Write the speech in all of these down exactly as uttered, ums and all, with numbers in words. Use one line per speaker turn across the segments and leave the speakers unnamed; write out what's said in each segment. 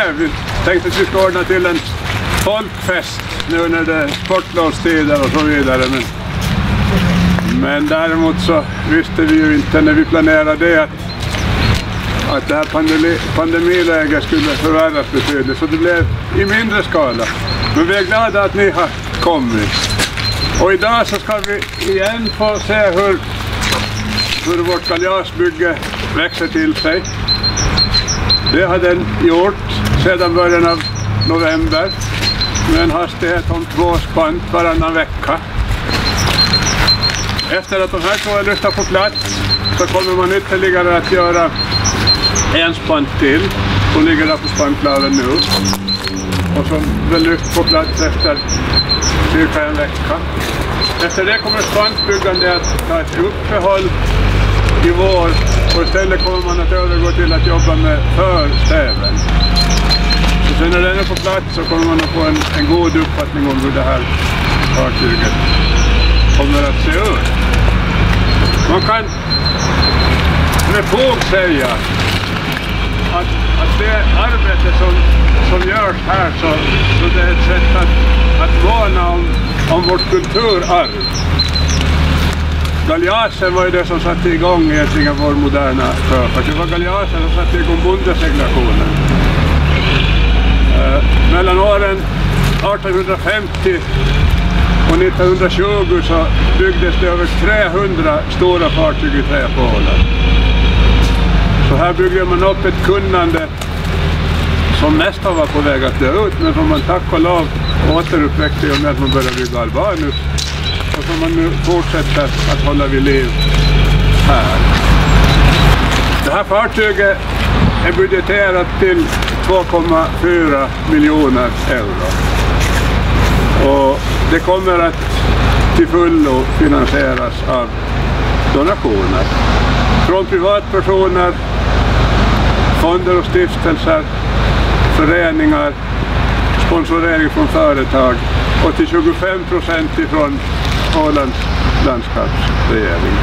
med. Vi tänkte att vi ska ordna till en folkfest nu när det är sportlovstider och så vidare. Men, men däremot så visste vi ju inte när vi planerade det att, att det här pandemi, pandemiläget skulle förvärras betydligt. Så det blev i mindre skala. Men vi är glada att ni har kommit. Och idag så ska vi igen få se hur, hur vårt kaljasbygge växer till sig. Det har den gjort sedan början av november med en hastighet om två spant varannan vecka. Efter att de här två är lyfta på plats så kommer man ytterligare att göra en spant till som ligger där på spantlaven nu. Och som väl lyft på plats efter cirka en vecka. Efter det kommer spantbyggande att ta ett uppehåll i vår och istället kommer man att övergå till att jobba med förstäven. Och sen när den är på plats så kommer man att få en, en god uppfattning om hur det här fartyget kommer att se ut. Man kan med fog säga att, att det arbete som, som görs här så, så det är ett sätt att, att vårna om, om vårt kulturarv. Galjasen var ju det som satte igång egentligen vår moderna sjöfart. Det var galjasen som satte igång bondeseglationen. Eh, mellan åren artonhundrafemtio och nittonhundratjugo så byggdes det över trehundra stora fartyg i trä på Åland. Så här byggde man upp ett kunnande som nästan var på väg att dö ut, men som man tack och lov återuppväckte och med att man började bygga Albanus. Och som man nu fortsätter att hålla vid liv här. Det här fartyget är budgeterat till två komma fyra miljoner euro. Och det kommer att till fullo finansieras av donationer. Från privatpersoner, fonder och stiftelser, föreningar, sponsorering från företag och till tjugofem procent ifrån Ålands landskapsregering.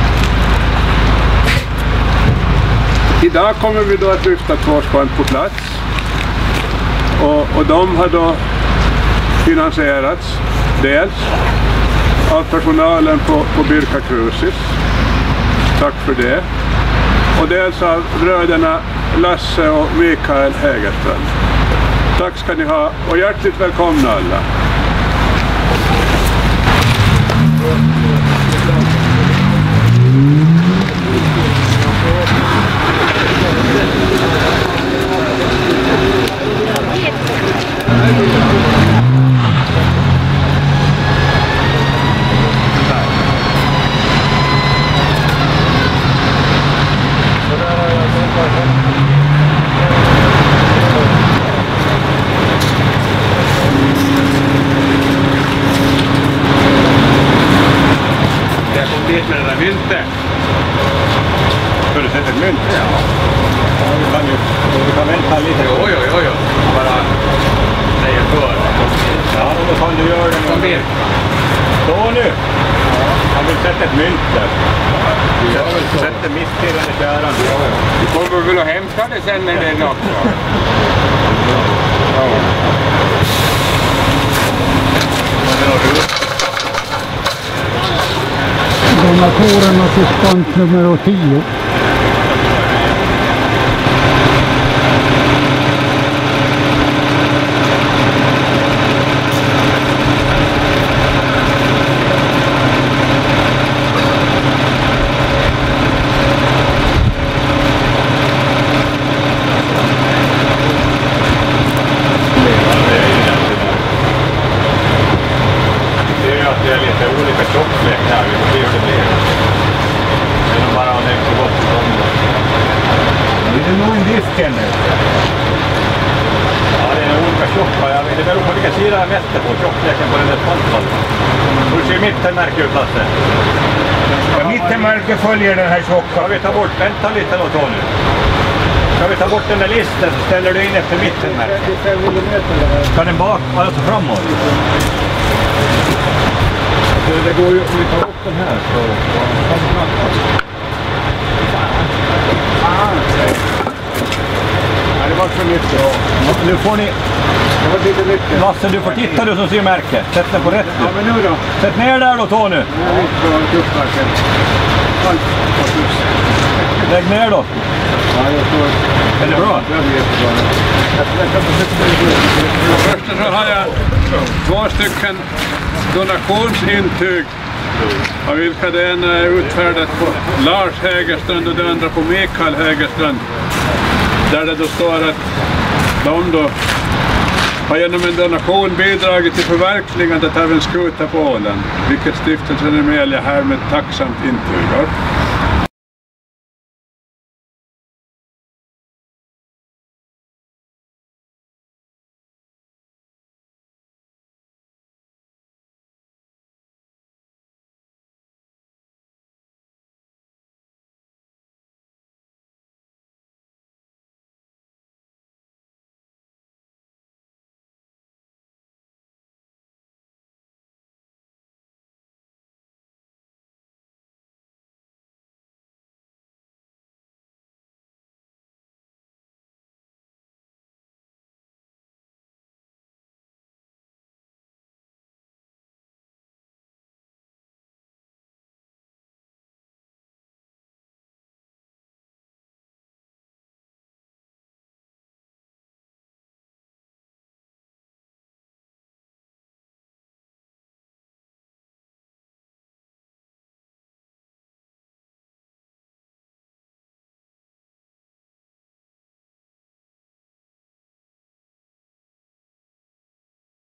Idag kommer vi då att lyfta två spant på plats och, och de har då finansierats dels av personalen på, på Birka Cruises. Tack för det. Och dels av bröderna Lasse och Mikael Hägerstrand. Tack ska ni ha och hjärtligt välkomna alla.
Med det där myntet. Ska du sätta ett mynt? Ja. Ja, du kan ju du kan vänta lite. Jo, jo, jo, jo. Bara säger för. Ja, då kan du göra det. Kom in. Stå nu. Ja. Han vill sätta ett mynt där. Ja, sätter mitt i den käran. Ja, ja.
Du kommer väl att hämta det sen när det är något. Ja.
Donatorerna till spant nummer tio.
Det är lite olika tjocklek här, vi får se hur det blir. Det är nog bara att det är så gott som det. Det är nog en disk ännu. Ja, det är olika tjocka. Jag vet, det beror på vilka sidor jag mäster på tjockleken på den där spantvallen. Hur ser mittenmärke ut, Lasse?
Ja, mittenmärke följer den här tjocka.
Ska vi ta bort, vänta lite då, Tony. Ska vi ta bort den där listen så ställer du in efter mittenmärke. Kan den bak, alltså framåt? Det går ju, om vi tar upp den här så... Ja, det
var för mycket.
Ja, nu får ni...
Det var lite mycket.
Lasse, du får titta du som ser märke. Sätt den på rätt nu.
Ja, men nu då?
Sätt ner där då, Tony.
Nu är det inte bra tuffmarken. Allt på tuss.
Lägg ner då.
Ja, jag tror...
Är det bra?
Det blir jättebra. Först så har jag två stycken donationsintyg. Av vilka det ena är utfärdat på Lars Hägerstrand och det andra på Mikael Hägerstrand. Där det då står att de då har genom en donation bidragit till förverkligandet av en skuta på Åland. Vilket stiftelsen Emelia härmed tacksamt intygar.